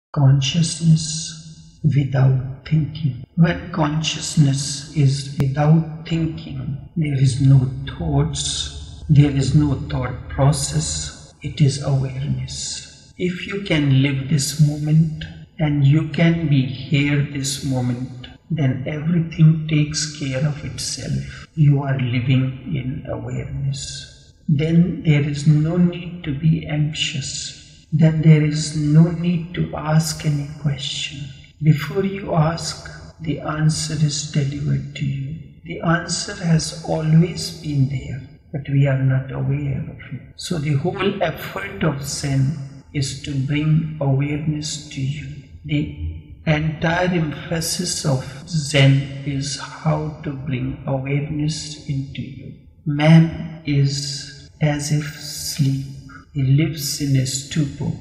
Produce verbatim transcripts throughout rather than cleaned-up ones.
Consciousness without thinking. When consciousness is without thinking, there is no thoughts, there is no thought process, it is awareness. If you can live this moment and you can be here this moment, then everything takes care of itself. You are living in awareness. Then there is no need to be anxious. Then there is no need to ask any question. Before you ask, the answer is delivered to you. The answer has always been there, but we are not aware of it. So the whole effort of Zen is to bring awareness to you. The entire emphasis of Zen is how to bring awareness into you. Man is as if asleep. He lives in a stupor,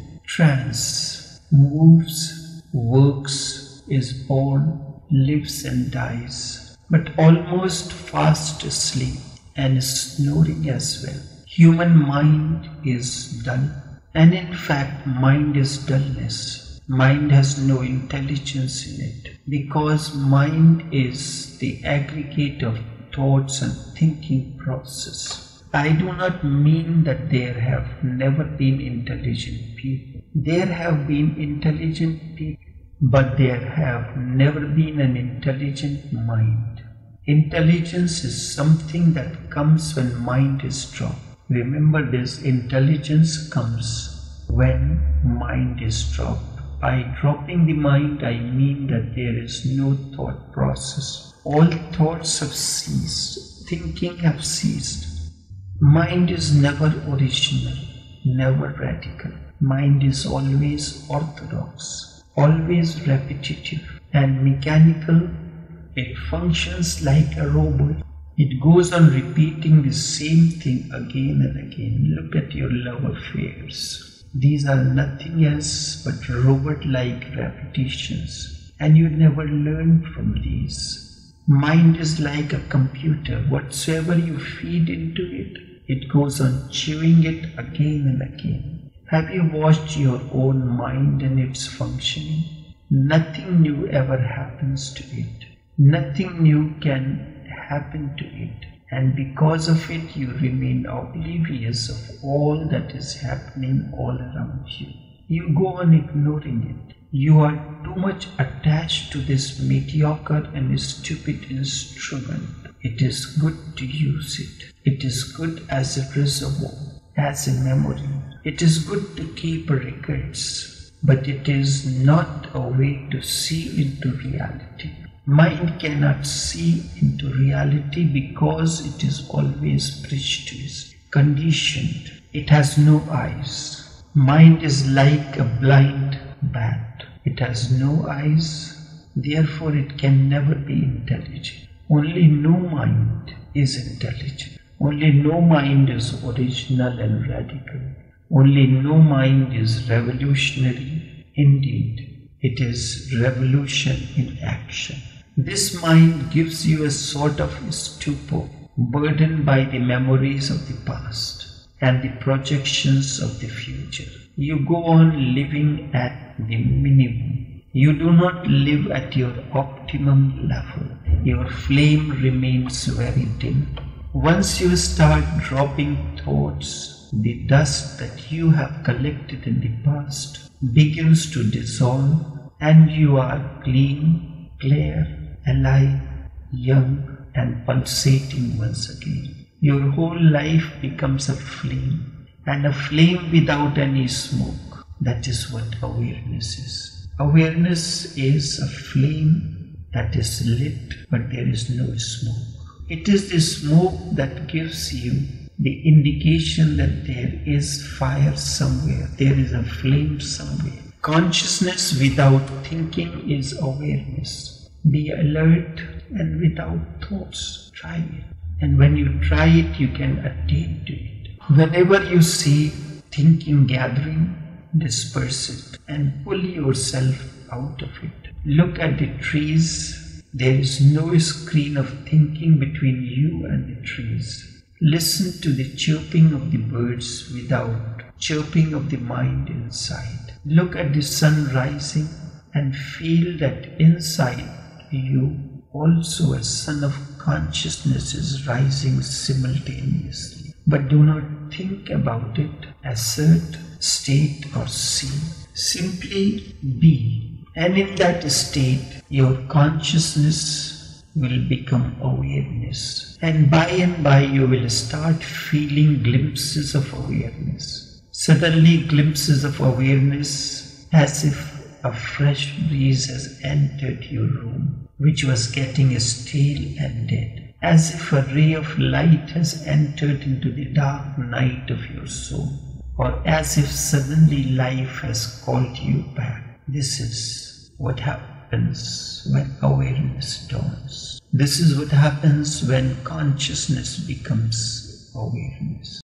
trance, moves, works, is born, lives and dies, but almost fast asleep and snoring as well. Human mind is dull, and in fact mind is dullness. Mind has no intelligence in it, because mind is the aggregate of thoughts and thinking process. I do not mean that there have never been intelligent people. There have been intelligent people, but there have never been an intelligent mind. Intelligence is something that comes when mind is dropped. Remember this, intelligence comes when mind is dropped. By dropping the mind, I mean that there is no thought process. All thoughts have ceased. Thinking have ceased. Mind is never original, never radical. Mind is always orthodox, always repetitive and mechanical. It functions like a robot. It goes on repeating the same thing again and again. Look at your love affairs. These are nothing else but robot-like repetitions, and you never learn from these. Mind is like a computer. Whatsoever you feed into it, it goes on chewing it again and again. Have you watched your own mind and its functioning? Nothing new ever happens to it. Nothing new can happen to it. And because of it, you remain oblivious of all that is happening all around you. You go on ignoring it. You are too much attached to this mediocre and stupid instrument. It is good to use it. It is good as a reservoir, as a memory. It is good to keep records, but it is not a way to see into reality. Mind cannot see into reality because it is always prejudiced, conditioned. It has no eyes. Mind is like a blind bat. It has no eyes, therefore it can never be intelligent. Only no mind is intelligent. Only no mind is original and radical. Only no mind is revolutionary. Indeed, it is revolution in action. This mind gives you a sort of stupor, burdened by the memories of the past and the projections of the future. You go on living at the minimum. You do not live at your optimum level. Your flame remains very dim. Once you start dropping thoughts, the dust that you have collected in the past begins to dissolve, and you are clean, clear, alive, young, and pulsating once again. Your whole life becomes a flame, and a flame without any smoke. That is what awareness is. Awareness is a flame that is lit, but there is no smoke. It is the smoke that gives you the indication that there is fire somewhere, there is a flame somewhere. Consciousness without thinking is awareness. Be alert and without thoughts. Try it. And when you try it, you can attain to it. Whenever you see thinking gathering, disperse it and pull yourself out of it. Look at the trees. There is no screen of thinking between you and the trees. Listen to the chirping of the birds without chirping of the mind inside. Look at the sun rising and feel that inside you also a sun of consciousness is rising simultaneously. But do not think about it, assert, state or see. Simply be. And in that state, your consciousness will become awareness. And by and by you will start feeling glimpses of awareness. Suddenly glimpses of awareness, as if a fresh breeze has entered your room, which was getting stale and dead. As if a ray of light has entered into the dark night of your soul. Or as if suddenly life has called you back. This is what happens when awareness dawns. This is what happens when consciousness becomes awareness.